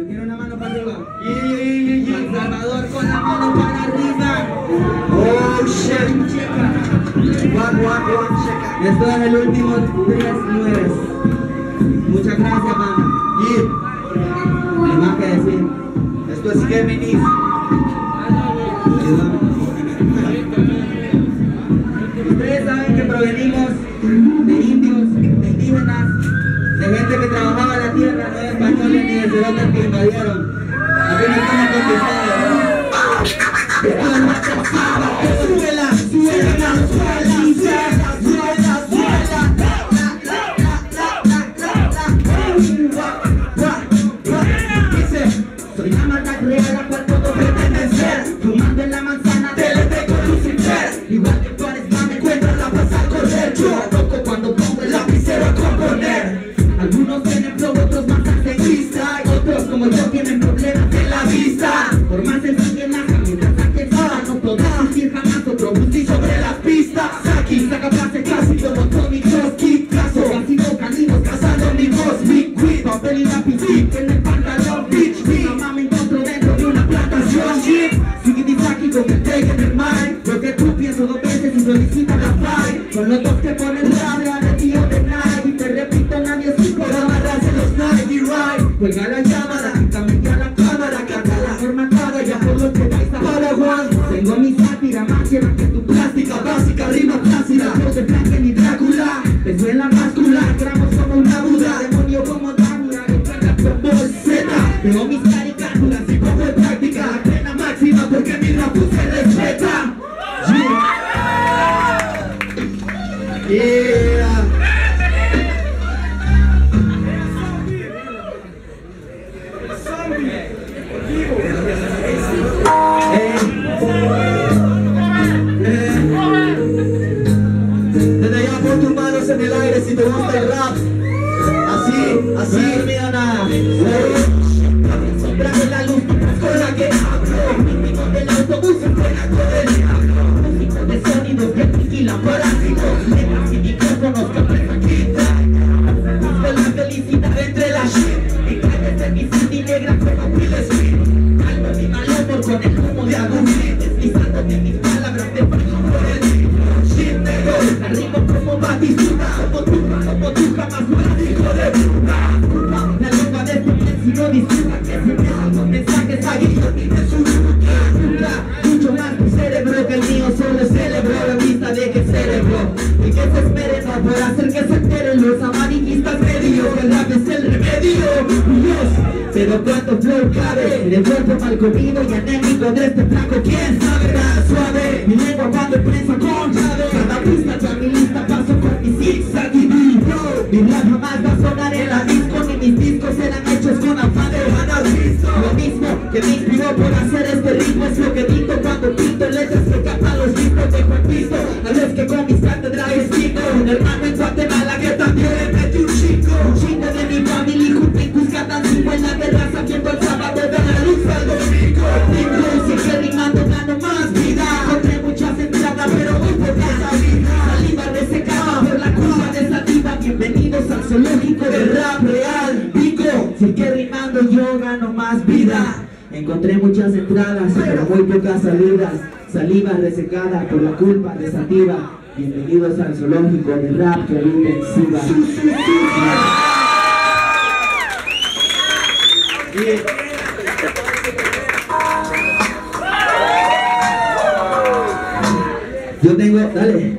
Yo quiero una mano para arriba. San Salvador con la mano para arriba. Oh shit. Checa. Esto es el último 3-9. Muchas gracias, mano. No hay más que decir. Esto es Géminis. Ustedes saben que provenimos de indios, de indígenas, de gente que trabajaba la tierra, no de españoles ni de cerotes que invadieron. Aquí no estamos conquistados. Suela, suela, suela, suela, dice, soy la mata real a cual todos pretenden ser, fumando en la manzana del efecto Lucifer. Igual que tú eres más me encuentras la paz al correr. Yo loco cuando pongo el lapicero a componer. Algunos tienen flow, otros más activistas, y otros como yo tienen problemas de la vista. Por más sencilla naja, mientras saque no podrá decir jamás otro busti sobre las pistas. Aquí saca frase clásico, como mi Trotsky, caso vacío caninos cazando mi voz, mi quid, papel y lápiz, en el pantalón, bitch, mi mamá me encontró dentro de una plantación, shit. Sigidizaki con el take en el mind, lo que tú pienso dos veces y solicita la fight. Son los dos que ponen rabia de tío de Nike, y te repito, nadie supo amarrarse los Nike Ride. Juega la llamada, quítame a la cámara, carga la formatada, ya por lo que vais a Paraguay. Tengo mi sátira, más llena que tu plástica, básica, rima plácida. Yo de Franken y Drácula, peso en la máscula, gramos como una Buda, demonio como Dania, que carga con bolseta. Veo mis caricaturas y pongo en práctica la pena máxima porque mi rap se respeta. Yeah. Desde allá pon tus manos en el aire si te gusta el rap. Así, mira nada. Sombra de la luz con la que hablo. Mítico del autobús en plena codelia. Músicos de sonidos que tequilan parásitos. Letras y micrófonos que apretan quita. Busco la felicidad entre la shit. Mi calle es mi city negra como Will Smith. Calmo mi mal humor con el humo de Agustín. Deslizándote mis palabras de paso por el shit negro. Arriba como Batistuta. Como tú jamás lo has hijo de puta. La lengua de tu piel si no disfruta. Que se dejan los mensajes a guillotina en su boca. Mucho más tu cerebro que el mío solo celebró la vista de que cerebro. Y que se esperen no por hacer que se enteren los amarillistas medios. El rap es el remedio. Dios, pero cuánto flow cabe. De cuerpo mal comido y anémico de este flaco. ¿Quién sabe? Nada suave. Mi lengua cuando prensa con llave. Cada pista ya mi lista paso con mi zigzag y bro. Mi rap jamás va a sonar en la disco. Ni mis discos eran hechos con afán de ganar. Lo mismo que me inspiró por hacer este ritmo es lo que dicto cuando pinto letras que capan los discos de Juan Cristo. A vez que con mis catedrales pinto un hermano en Guatemala que también le mete un chingo de mi familia junto en Cuscatancingo en la terraza viendo el sábado de la luz al domingo. Sigue rimando, gano más vida. Encontré muchas entradas pero muy pocas salidas. Saliva resecada por la curva de sativa. Bienvenidos al zoológico del rap real. Pico, sigue rimando yo gano más vida. Encontré muchas entradas pero muy pocas salidas. Saliva resecada por la culpa de sativa. Bienvenidos al zoológico del rap que vive en SIDA. Yo tengo, dale.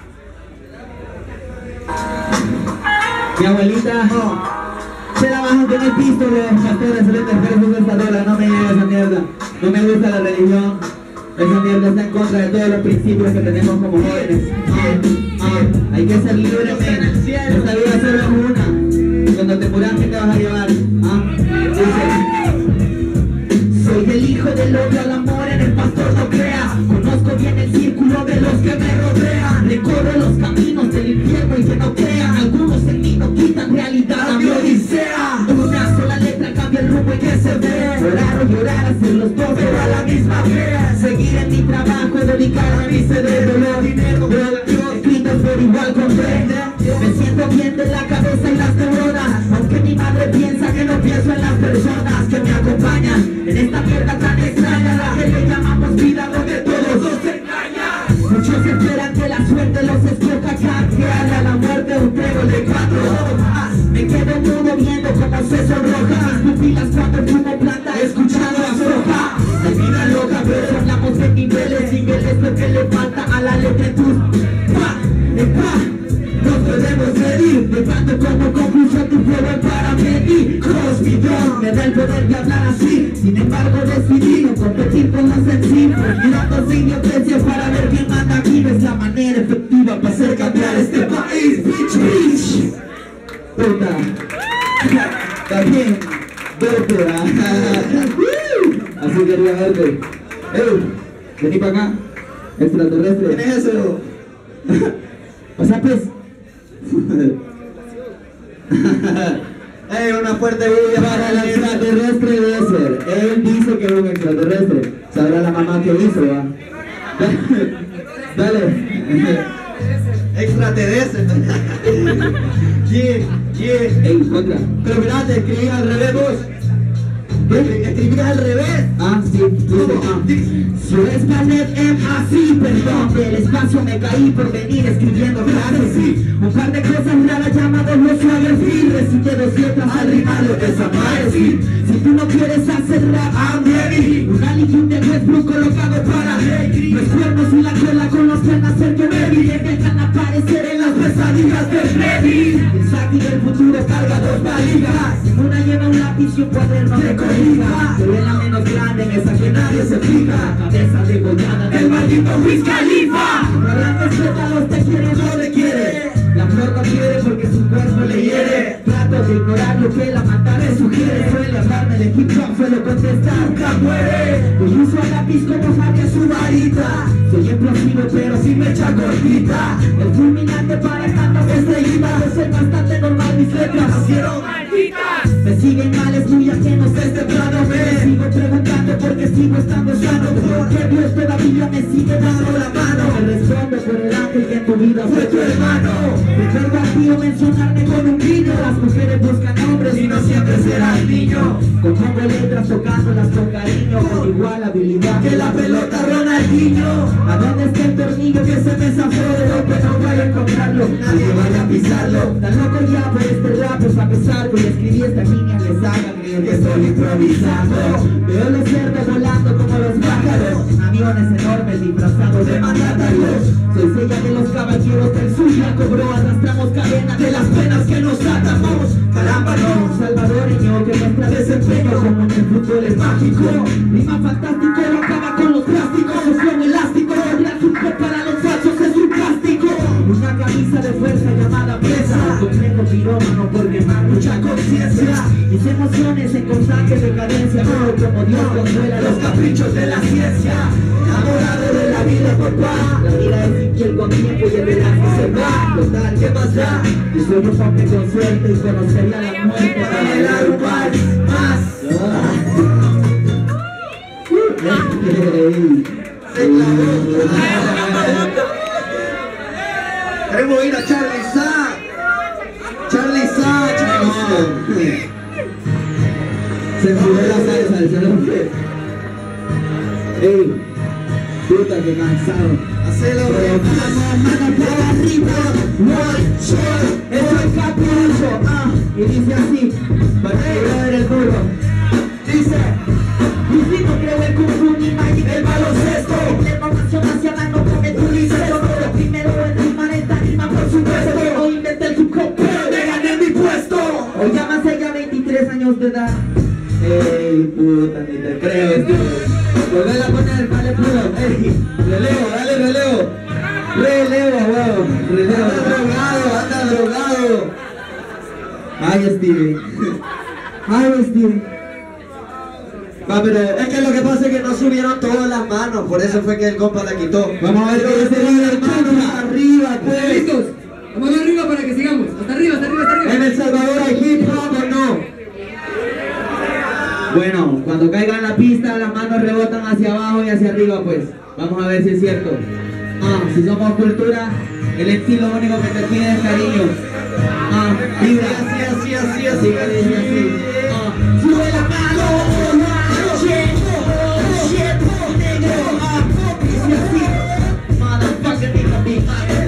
Mi abuelita, se la bajan con el pisto, los pastores, se le interfieren esta dólar, no me lleve esa mierda. No me gusta la religión. Esa mierda está en contra de todos los principios que tenemos como jóvenes. Hay que ser libre, men. Esta vida solo es una. Cuando te muras, ¿qué te vas a llevar? Dice: soy el hijo del odio al amor, en el pastor no crea. Conozco bien el círculo de los que me rodean. Recorro los caminos del infierno y que no crean. Algunos en mí no quitan realidad a mi odisea. Una sola letra cambia el rumbo y que se ve. Llorar o llorar, hacer los dos pero a la misma vez. Seguir en mi trabajo, dedicar a mi cerebro. Lo dinero, escritos pero igual comprende. Me siento bien de la cabeza y las neuronas. Aunque mi madre piensa que no pienso en las personas que me acompañan en esta mierda tan extraña, la que le llamamos vida, donde todos nos engañan. Muchos esperan que la suerte los escoja, canjearle a la muerte un trébol de 4 hojas. Me quedo mudo viendo cómo se sonroja mis pupilas cuando fumo planta, escuchando a soja. De vida loca, pero hablamos de niveles lo que le falta a la letra en tus nos podemos medir, dejando como conclusión tu fuego para medir. Cosmidón me da el poder de hablar así, sin embargo decidí no competir con los sencillos, mirando sin violencia para ver quién manda aquí. Es la manera efectiva para hacer cambiar este país. Bitch, bitch. Puta. También, doctora. Así quería verte. Vení para acá, extraterrestre. ¿Quién es eso? Pasa pues. Una fuerte bulla para el extraterrestre de ser. Él dice que es un extraterrestre. Sabrá la mamá que hizo, ¿va? Dale. Extraterrestre. Ey, otra. Pero mirá, te escribí al revés vos. ¿Escribí al revés? Sí, dice, Suez Planet así, perdón, del espacio me caí por venir escribiendo frases, sí. Un par de cosas raras llamados los suaves, recité 200 al rimarlo, desaparecí. Si tú no quieres hacer rap, I'm ready. Un aliquín de Westbrook colocado para los cuernos y la cola con los que al nacer que me vi, dejan aparecer en las pesadillas de Freddy. El Saki del futuro carga 2 valijas, una lleva un lápiz y un cuaderno de corrija. Se ve la menos grande en esa que nadie se fija, cabeza degollada del maldito Wiz Khalifa. No arranques pétalos, te quiere o no te quiere. La flor no quiere porque su cuerpo le hiere. Trato de ignorar lo que la mata me sugiere. Suele hablarme de hip hop, suelo contestar, nunca muere. Pues uso a lápiz como Javier su varita. Soy explosivo pero sin mecha cortita. El fulminante para tantas estrellitas. Es el bastante normal, mis letras nacieron malditas. Me siguen mal, es muy ajeno este plano. Me sigo preguntando por qué sigo estando sano. Porque Dios todavía me sigue dando la mano. Me respondo por el ángel que en tu vida fue tu hermano. Recuerdo al tío mencionarme con un guiño. Las mujeres buscan hombres y no siempre será el niño. Compongo letras tocándolas con cariño, con igual habilidad que la pelota Ronaldinho. ¿A dónde está el tornillo que se me zafó? De lo que no vaya a encontrarlo, nadie vaya a pisarlo. Tan loco ya por este rap, pues a pesar que escribí esta línea les haga creer que estoy improvisando. Veo los cerdos volando como los pájaros, aviones enormes disfrazados de mandatarios. Soy sella de los caballeros del sur, ya cobró, arrastramos cadenas de las penas que nos atamos. Caramba no, un salvadoreño que muestra desempeño como en el fútbol es mágico. Rima fantástico, lo acaba con los plásticos, es flow elástico, la truco para los falsos es un plástico. Una camisa de fuerza llamada presa, complejo pirómano por quemar mucha conciencia. Mis emociones en constante decadencia, pero como Dios consuela los caprichos de la ciencia. Enamorado de la vida, papá. La vida es infiel con tiempo y el verano se va. Total, ¿qué más da? Yo soy un hombre con suerte y conocería la muerte para bailar un vals más. Queremos ir a Charlie Sa. Charlie Sa, se fue la salsa, se lo fue. Ey, puta que cansado. Hacelo, mano para arriba, one shot, eso es capricho, y dice así, para que el duro. Dice, no creo en Kung Fu ni Magic, el baloncesto. La información nacional no promete un licesto. Lo primero en rimar es tarima, por supuesto. No inventé el hip hop, pero me gané mi puesto. Hoy ya más allá 23 años de edad. Ey, puta, ni te creo, volver a poner, vale, puro. Ey, relevo, dale relevo. Relevo, wow, relevo. Anda drogado. Ay, Stevie. Ay, Stevie. Pero es que lo que pasa es que no subieron todas las manos, por eso fue que el compa la quitó. Vamos a ver qué dice el hermano. Arriba, pues. ¿Listos? Vamos arriba para que sigamos. Hasta arriba, hasta arriba, hasta arriba. ¿En El Salvador hay hip hop o no? Bueno, cuando caiga en la pista, las manos rebotan hacia abajo y hacia arriba, pues. Vamos a ver si es cierto. Si somos cultura, El MC lo único que te pide es cariño. Vibra así, cariño, así. Sube la mano, negro, dice así. Motherfucker, nigga, big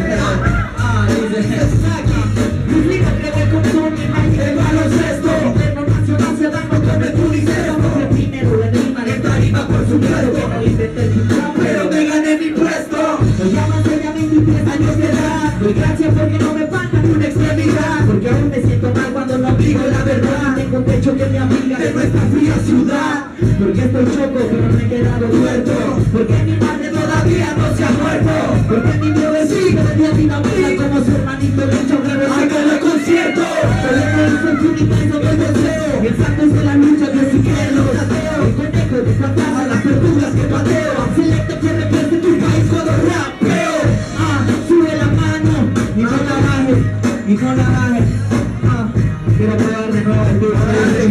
mis ligas que voy con Tony, Mike de baloncesto. Internacional se dan con el pulicero. Porque primero en rima, en tarima por supuesto. Que no intenté disfrutar, pero me gané mi puesto. Me llaman ya 23 años de edad. Doy gracias porque no me faltan una extremidad. Porque aún me siento mal cuando no digo la verdad. Tengo un techo que me abriga de nuestra fría ciudad. Porque estoy choco, pero no he quedado muerto. Porque mi madre todavía no se ha muerto. Porque mi brother sigue de vida como su hermanito lucha en el concierto. Pero no hizo el finiquito del deseo. Y el santo es de la lucha que si quiere lo tateo. El conejo de fantasma, las tortugas que pateo. Selecta que represente tu país cuando rapeo. Sube la mano y no la bajes, y no la bajes. Quiero probar de nuevo el duro.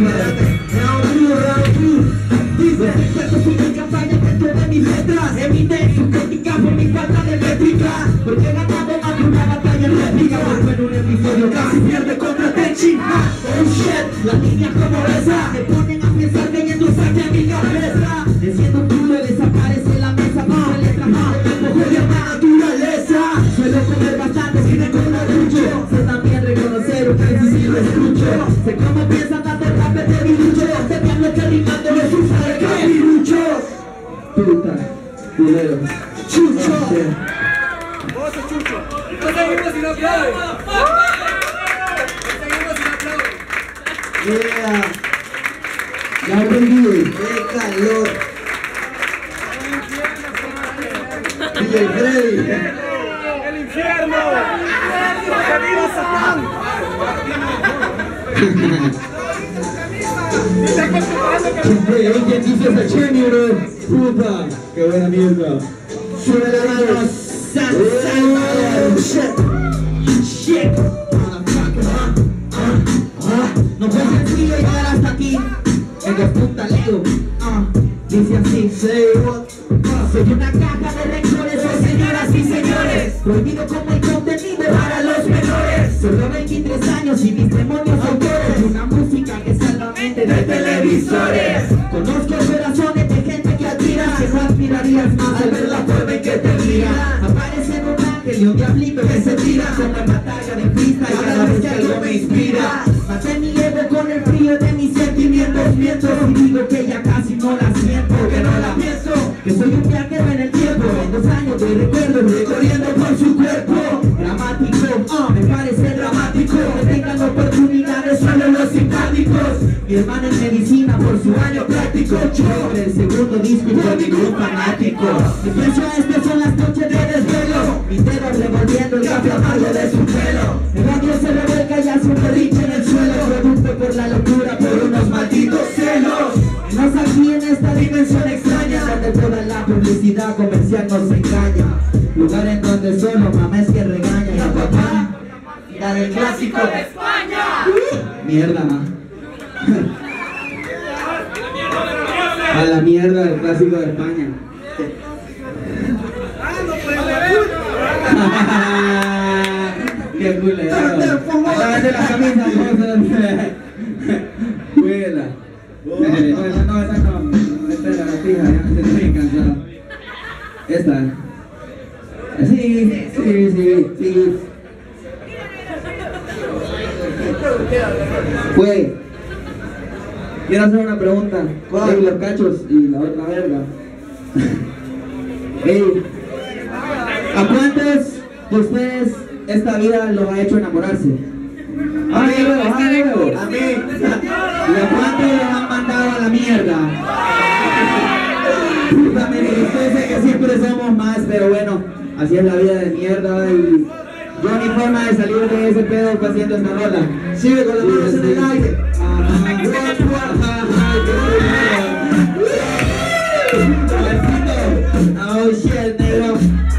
Round two. Dice, experto sin mi campaña dentro de mis letras. Emite su crítica por mi falta de métrica. Porque he ganado más de una batalla en réplica. Porque en un episodio casi pierde contra Tenchi. Oh shit, las líneas como esa me ponen a pensar leyendo saque a mi cabeza. Enciendo un culo y desaparece la mesa. Para letras más de empujo de la naturaleza. Suelo comer bastante sin recordar mucho. Sé también reconocer un que sí lo escucho. Sé cómo piensan darte rap de bilucho. Sé bien lo que rimando los usa de capirucho. Puta, culero. Chucho. Vos sos Chucho. No seguimos sin aplausos. Yeah. Ya aprendí. ¡Qué calor! Y el Freddy. ¡El infierno! ¡Que viva Satán! ¿Quién dice esa chenio, bro? Puta, qué buena mierda. Sube la mano. Shit. No fue sencillo llegar hasta aquí. El de punta Leo. Dice así. Soy una caja de lectores, oh señoras y señores. Prohibido como el contenido para los menores. Solo 23 años y mis demonios autores. Una música que salva mente de televisores. Conozco corazones de gente que admira. Que no aspirarías más al ver la forma en que te mira. Aparece en un ángel y un diablito que se tira. Como en batalla de pista y cada vez que algo me inspira. Maté mi ego con el frío de mis sentimientos. Miento y digo que ya casi no la siento. Que no la pienso. Que soy un viajero en el tiempo. En 2 años de recuerdos recorriendo por su cuerpo. Dramático, me parece dramático. Que tengan oportunidades solo los simpáticos. Mi hermana en medicina por su año práctico. Yo el segundo disco y fue ningún fanático. Mi precio a este son las noches de desvelo. Mis dedos revolviendo el café amargo de su pelo. El radio se revuelca y hace un berrinche en el suelo. Producto por la locura, por unos malditos celos. Nos aquí en esta dimensión extraña, donde toda la publicidad comercial nos engaña. Lugar en donde solo mamá es que regaña. Y a papá, la del clásico de España. Mierda, ma. A la mierda del clásico de España. Qué culero. Lávate la camisa, cuídela. No, esa no. Esta es la gatija, ya me estoy cansado. Esta. Sí. Pues, quiero hacer una pregunta. ¿Cuál? Los cachos y la otra verga. Ey, ¿a cuántos de ustedes esta vida los ha hecho enamorarse? A mí. ¿Y a cuántos los han mandado a la mierda? Puta, ustedes sé que siempre somos más, pero bueno, así es la vida de mierda y yo mi forma de salir de ese pedo fue haciendo esta rola. Sigue con las manos en el aire. Oh shit, negro.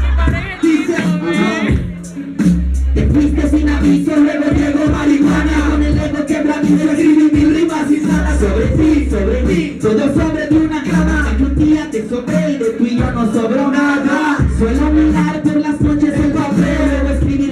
Te fuiste sin aviso, luego llegó marihuana. Con el ego quebradizo escribí mil rimas insanas. Sobre ti, todo sobre de una cama. Que un día te sobré y de tú y yo no sobró nada. Suelo mirar por las noches el papel, luego escribí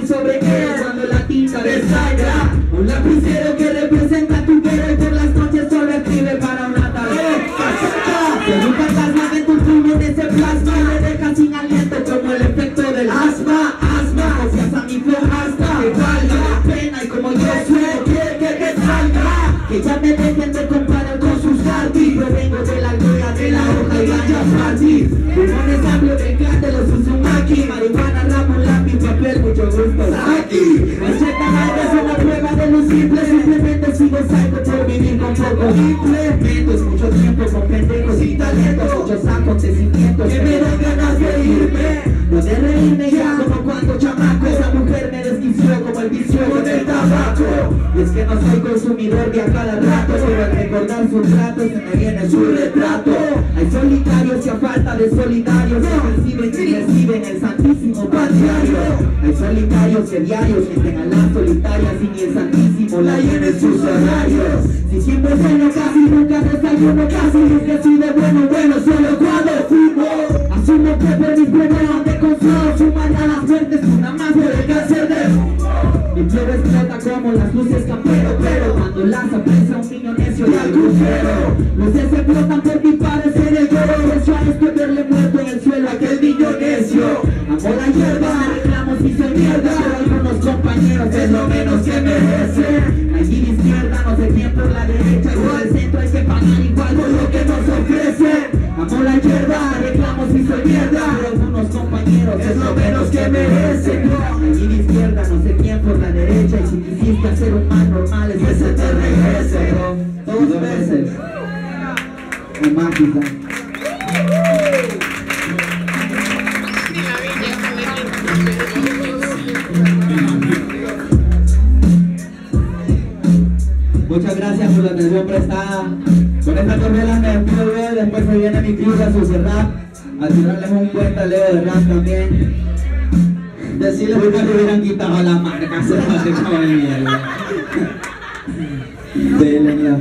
Un lapicero que representa tu pero y por las noches solo escribe para una tarea. Soy un fantasma que en tus pulmones se plasma y me deja sin aliento como el efecto del asma. Gracias a mi flow hasta que valga la pena y como yo suelo que salga. Que ya me dejen de comparar con sus artis. Yo vengo de la aldea de la hoja y ganchas party. Pulmones amplios del clan de los Uzumaki. Marihuana, ramo, lápiz, papel, mucho gusto aquí. Receta nada es una prueba de lo simple. Simplemente sigo psycho por vivir con pocos implementos. Mucho tiempo con pendejos y talentos. Muchos acontecimientos que me dan ganas de irme. No de reírme ya como cuando chamaco. Esa mujer me desquició como el vicio con el tabaco. Y es que no soy consumidor de a cada rato, pero al recordar sus tratos se me viene su retrato. Hay solitarios y a falta de solidarios que perciben y reciben el santísimo patriario. Hay solitarios que diarios sienten a las solitarias y ni el santísimo la llena en sus horarios. Si siempre bueno casi nunca desayuno casi, es que soy de bueno solo cuando fumo. Asumo que por mis problemas de consumo suman a las fuertes una más por el cáncer de mi flow explota como las luces campero, pero cuando lanza presa un niño necio y al crucero. Luces explotan por mi parecer el lloro. Eso es que verle muerto en el suelo a aquel niño necio. Amo la hierba, reclamos y soy mierda, pero algunos compañeros es lo menos que merecen. Allí de izquierda, no sé quién por la derecha, y por el centro hay que pagar igual por lo que nos ofrecen. Amo la hierba, reclamos y soy mierda, pero algunos compañeros es lo menos que merecen. Allí de izquierda, no sé quién por la derecha, y si quisiste hacer un mal normal es que se te regrese, bro. 2 veces. O mágica. Muchas gracias por la atención prestada. Con esta torrela me despido, bro. Después se viene mi club a su rap. A tirarles un buen taleo de rap también. Decirles que me hubieran quitado la marca, se va a hacer como de mierda. Délenla.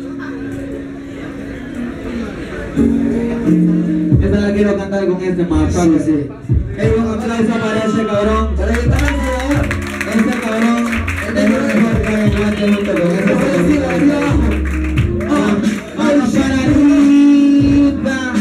Esta la quiero cantar con este mapa, no sé. Un aplauso para ese cabrón. Para que también ese cabrón es lo mejor que hay en junto con ese cabrón. Vamos para arriba.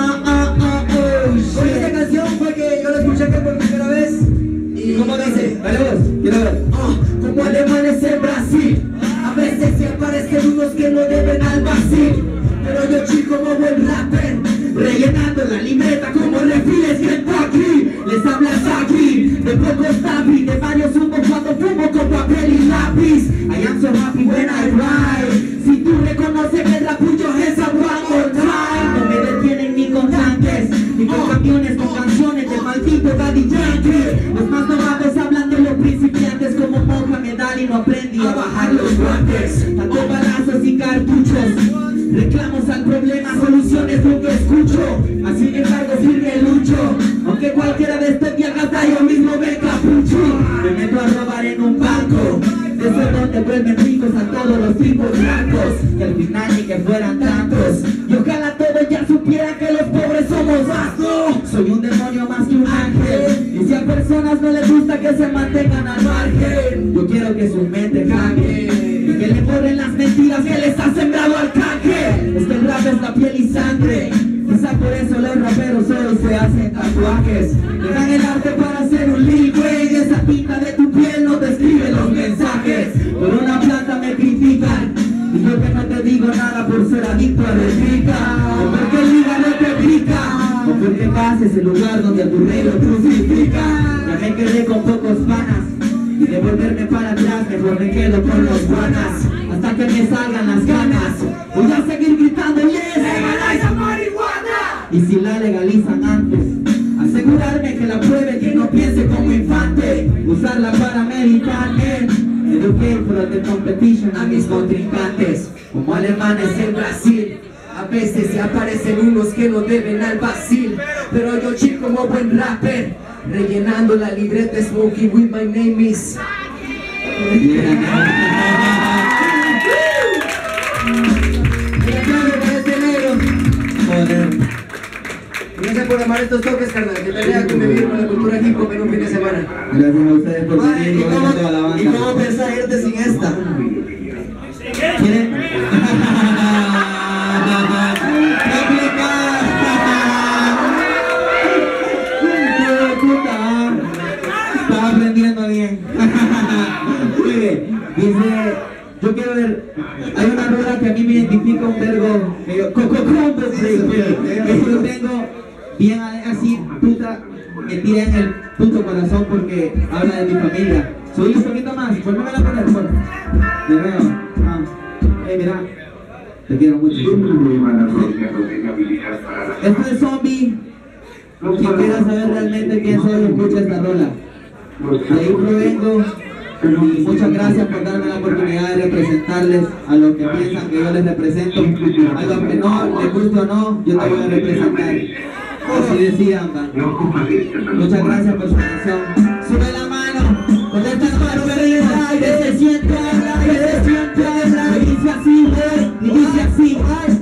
Con esta canción fue que yo la escuché acá por primera vez. ¿Y cómo dice? Dale vos, quiero ver. Como alemanes en Brasil, a veces se aparecen unos que no deben al vacío. Pero yo chico como buen rapper, rellenando la libreta como refiles Kentucky. Les hablas aquí, de pocos tapi, de varios humos cuando fumo con papel y lápiz. I am so happy when I ride. Si tú reconoces que el rap tuyo es a one more time. No me detienen ni con tanques, ni con camiones, con canciones de maldito Daddy Yankee. Los más novatos hablan de los principiantes como Mohamed Ali, no aprendí a bajar los guantes. Tanto balazos y cartuchos, reclamos al problema, soluciones lo que escucho. Así que cargo firme lucho, aunque cualquiera de este viaja hasta yo mismo me capucho. Me meto a robar en un banco, de eso es donde vuelven ricos a todos los tipos blancos, que al final ni que fueran tantos. Y ojalá todos ya supieran que los pobres somos vastos. Soy un demonio más que un ángel, y si a personas no les gusta que se mantengan al margen, yo quiero que su mente cambie y que le borren las mentiras que les ha sembrado al canje. Es que el rap es la piel y sangre, quizá por eso los raperos hoy se hacen tatuajes. Dejan el arte para hacer un libro y esa tinta de tu piel no te escribe los mensajes. Por una planta me critican y yo que no te digo nada por ser adicto a replica. O porque el hígado te pica, o porque paz es el lugar donde a tu rey lo crucifica. Ya me quedé con pocos panas y de volverme para atrás mejor me quedo con los guanas. Hasta que me salgan las ganas voy a seguir gritando yes, legaliza marihuana. Y si la legalizan antes, asegurarme que la pruebe, que no piense como infante. Usarla para meditarme, educate for the competition a mis contrincantes. Como alemanes en Brasil, a veces se aparecen unos que no deben al vacil. Pero yo chill como buen rapper, rellenando la libreta, smoking with my name is. Joder. por amar estos toques, carnal. Que te vea convivir con la cultura hip hop en un fin de semana. Gracias a ustedes por venir. ¿Y Gracias a toda la banda. cómo pensás irte sin esta? ¿Quieren? Estaba aprendiendo bien. Muy bien. Dice, yo quiero ver, hay una rola que a mí me identifica un vergo, que yo tengo bien así, puta, metida en el puto corazón porque habla de mi familia. Soy un poquito más, vuélveme a poner, por de nuevo. Mira, te quiero mucho. Esto es Zombie. Quien quiera saber realmente quién soy, escucha esta rola. De ahí provengo. Y muchas gracias por darme la oportunidad de representarles a los que piensan que yo les represento. A los que no, les guste o no, yo te voy a representar. Así decían, man. Muchas gracias por su atención. Sube la mano, con esta mano me el aire, se siente el aire, se siente el aire. Dice así, dice así,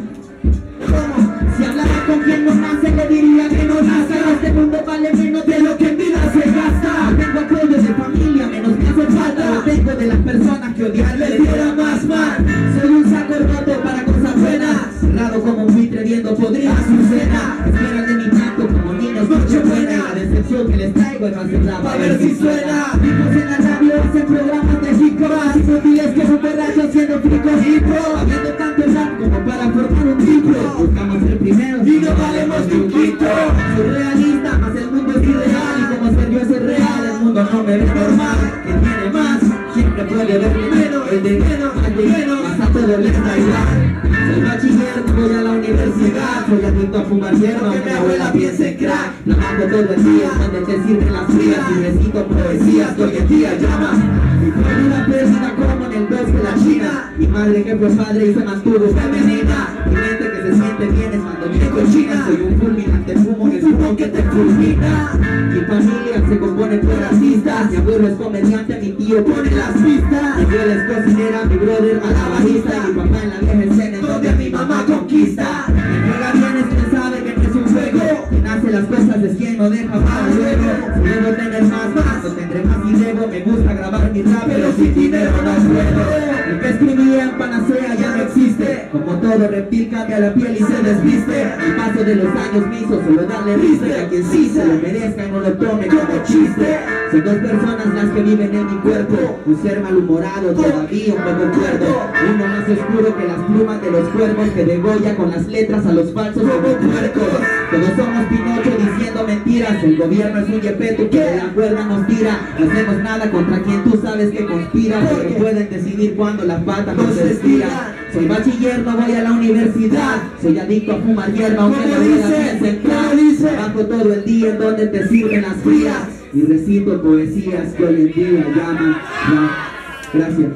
si hablara con quien no nace, le diría que no nace. Este mundo vale menos de lo que en vida se gasta. Tengo apoyo de familia, menos me hace falta. Lo tengo de las personas que odiar les diera más mal. Soy un saco roto para cosas buenas, cerrado como un buitre viendo podrida su cena. Esperan de mi canto como niños noche buena. La decepción que les traigo es hacerla para ver si suena. Tipos en la radio hacen programas de hip hop, inútiles que son borrachos siendo frico hip hop. Habiendo tanto rap como para formar un triplo, buscamos ser primeros y no valemos ni un quinto. Soy realista, mas el mundo es irreal. Y como ser yo es real, el mundo no me ve normal. Quien tiene más, siempre puede ver menos. El de menos, al de menos, hasta todo les da igual. Soy bachiller, voy a la universidad. Soy adicto a fumar hierba, aunque mi abuela piense en crack. Trabajo todo el día, donde te sirven las frías. Y recito poesías que hoy en día llaman. Mi familia perdida como en el bosque la China. Mi madre que fue padre y se mantuvo femenina. Mi mente que se siente bien es cuando viene cochina. Soy un fulminante fumo, el fumo que te fulmina. Mi familia se compone por artistas. Mi abuelo es comediante, mi tío pone las pistas. Mi abuela es cocinera, mi brother a la bajista. Y mi papá en la vieja escena en donde a mi mamá conquista. Quien juega bien es quien sabe que no es un juego. Quien hace las cosas es quien no deja para luego. Si debo tener más, lo tendré más y debo. Me gusta grabar mi rap, pero sin dinero no puedo. El que escribía en Panacea ya no existe. Como todo reptil cambia la piel y se desviste. El paso de los años me hizo solo darle risa. Y a quien sí se lo merezca y no lo tome como chiste. Son dos personas las que viven en mi cuerpo. Un ser malhumorado, todavía un poco cuerdo. Uno más oscuro que las plumas de los cuervos, que degolla con las letras a los falsos como puercos. Todos somos Pinocho diciendo mentiras. El gobierno es un yepeto que de la cuerda nos tira. No hacemos nada contra quien tú sabes que conspira, porque pueden decidir cuándo las patas nos estiran. Soy bachiller, no voy a la universidad. Soy adicto a fumar hierba, aunque no piense entrar. Trabajo todo el día en donde te sirven las frías. Y recito poesías que hoy en día llaman rap. Gracias.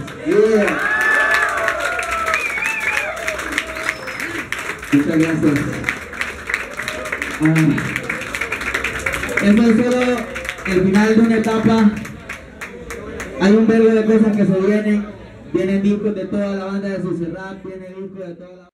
Muchas gracias. Eso es solo el final de una etapa. Hay un verbo de cosas que se vienen. Vienen discos de toda la banda de Sucio Rap, viene discos de toda la